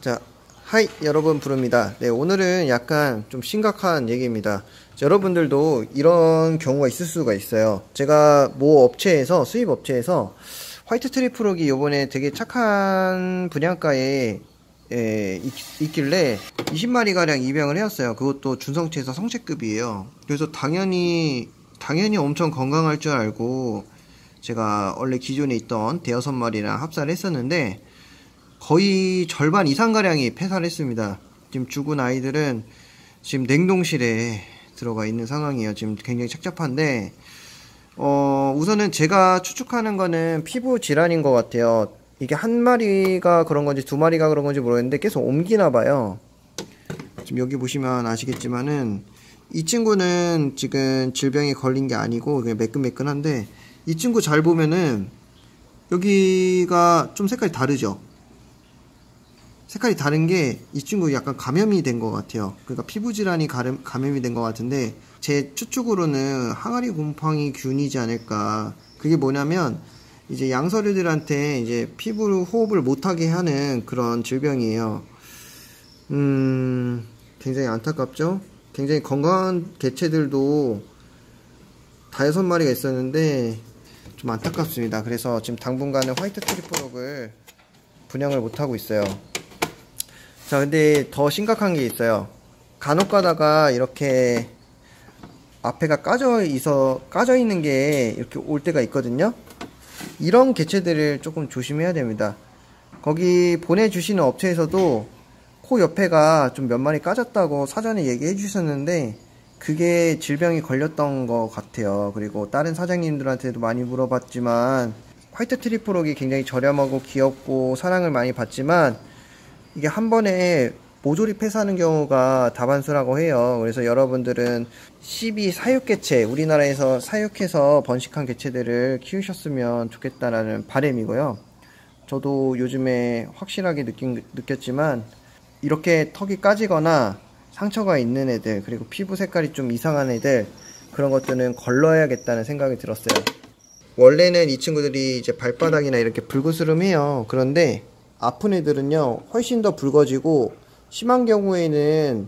자, 하이 여러분 부릅니다. 네, 오늘은 약간 좀 심각한 얘기입니다. 자, 여러분들도 이런 경우가 있을 수가 있어요. 제가 모 업체에서 수입 업체에서 화이트 트리플록이 요번에 되게 착한 분양가에 있길래 20마리 가량 입양을 해왔어요. 그것도 준성체에서 성체급이에요. 그래서 당연히 엄청 건강할 줄 알고 제가 원래 기존에 있던 대여섯 마리랑 합사를 했었는데 거의 절반 이상가량이 폐사를 했습니다. 지금 죽은 아이들은 지금 냉동실에 들어가 있는 상황이에요. 지금 굉장히 착잡한데 우선은 제가 추측하는 거는 피부 질환인 것 같아요. 이게 한 마리가 그런 건지 두 마리가 그런 건지 모르겠는데 계속 옮기나 봐요. 지금 여기 보시면 아시겠지만은 이 친구는 지금 질병이 걸린 게 아니고 그냥 매끈매끈한데 이 친구 잘 보면은 여기가 좀 색깔이 다르죠. 색깔이 다른 게 이 친구 약간 감염이 된 것 같아요. 그러니까 피부 질환이 감염이 된 것 같은데 제 추측으로는 항아리 곰팡이 균이지 않을까. 그게 뭐냐면 이제 양서류들한테 이제 피부 호흡을 못하게 하는 그런 질병이에요. 굉장히 안타깝죠? 굉장히 건강한 개체들도 다여섯 마리가 있었는데 좀 안타깝습니다. 그래서 지금 당분간은 화이트 트리플록을 분양을 못하고 있어요. 자, 근데 더 심각한 게 있어요. 간혹 가다가 이렇게 앞에가 까져 있는 게 이렇게 올 때가 있거든요. 이런 개체들을 조금 조심해야 됩니다. 거기 보내주시는 업체에서도 코 옆에가 좀 몇 마리 까졌다고 사전에 얘기해 주셨는데 그게 질병이 걸렸던 것 같아요. 그리고 다른 사장님들한테도 많이 물어봤지만 화이트 트리플록이 굉장히 저렴하고 귀엽고 사랑을 많이 받지만 이게 한 번에 모조리 폐사하는 경우가 다반수라고 해요. 그래서 여러분들은 12 사육 개체, 우리나라에서 사육해서 번식한 개체들을 키우셨으면 좋겠다라는 바람이고요. 저도 요즘에 확실하게 느꼈지만 이렇게 턱이 까지거나 상처가 있는 애들, 그리고 피부 색깔이 좀 이상한 애들, 그런 것들은 걸러야겠다는 생각이 들었어요. 원래는 이 친구들이 이제 발바닥이나 이렇게 불그스름해요. 그런데 아픈 애들은요 훨씬 더 붉어지고 심한 경우에는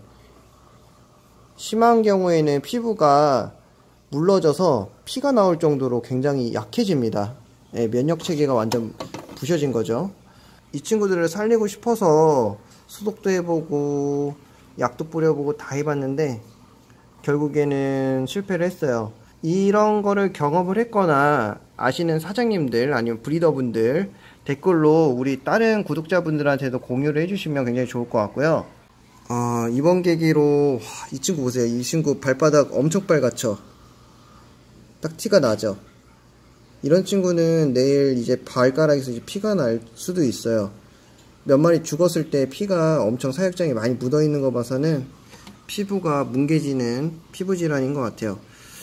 피부가 물러져서 피가 나올 정도로 굉장히 약해집니다. 네, 면역 체계가 완전 부셔진 거죠. 이 친구들을 살리고 싶어서 소독도 해보고 약도 뿌려보고 다 해봤는데 결국에는 실패를 했어요. 이런 거를 경험을 했거나 아시는 사장님들 아니면 브리더분들 댓글로 우리 다른 구독자분들한테도 공유를 해주시면 굉장히 좋을 것 같고요. 이번 계기로 이 친구 보세요. 이 친구 발바닥 엄청 빨갛죠. 딱 티가 나죠. 이런 친구는 내일 이제 발가락에서 이제 피가 날 수도 있어요. 몇 마리 죽었을 때 피가 엄청 사육장에 많이 묻어 있는 거 봐서는 피부가 뭉개지는 피부 질환인 것 같아요.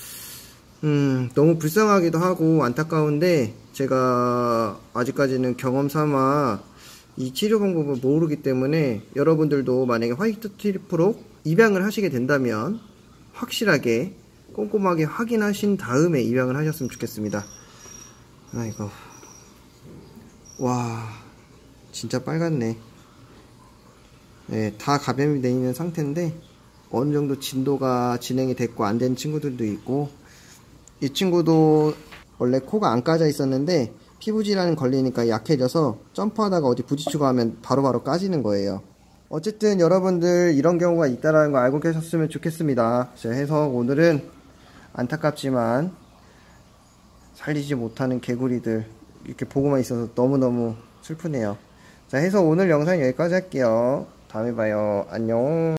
너무 불쌍하기도 하고 안타까운데 제가 아직까지는 경험 삼아 이 치료 방법을 모르기 때문에 여러분들도 만약에 화이트 트리플록 입양을 하시게 된다면 확실하게 꼼꼼하게 확인하신 다음에 입양을 하셨으면 좋겠습니다. 아이고, 와 진짜 빨갛네. 네, 다 감염이 되어 있는 상태인데 어느 정도 진도가 진행이 됐고 안 된 친구들도 있고, 이 친구도 원래 코가 안 까져 있었는데 피부 질환 걸리니까 약해져서 점프하다가 어디 부딪히고 하면 바로바로 까지는 거예요. 어쨌든 여러분들 이런 경우가 있다는 거 알고 계셨으면 좋겠습니다. 자, 해서 오늘은 안타깝지만 살리지 못하는 개구리들 이렇게 보고만 있어서 너무너무 슬프네요. 자, 해서 오늘 영상 여기까지 할게요. 다음에 봐요. 안녕.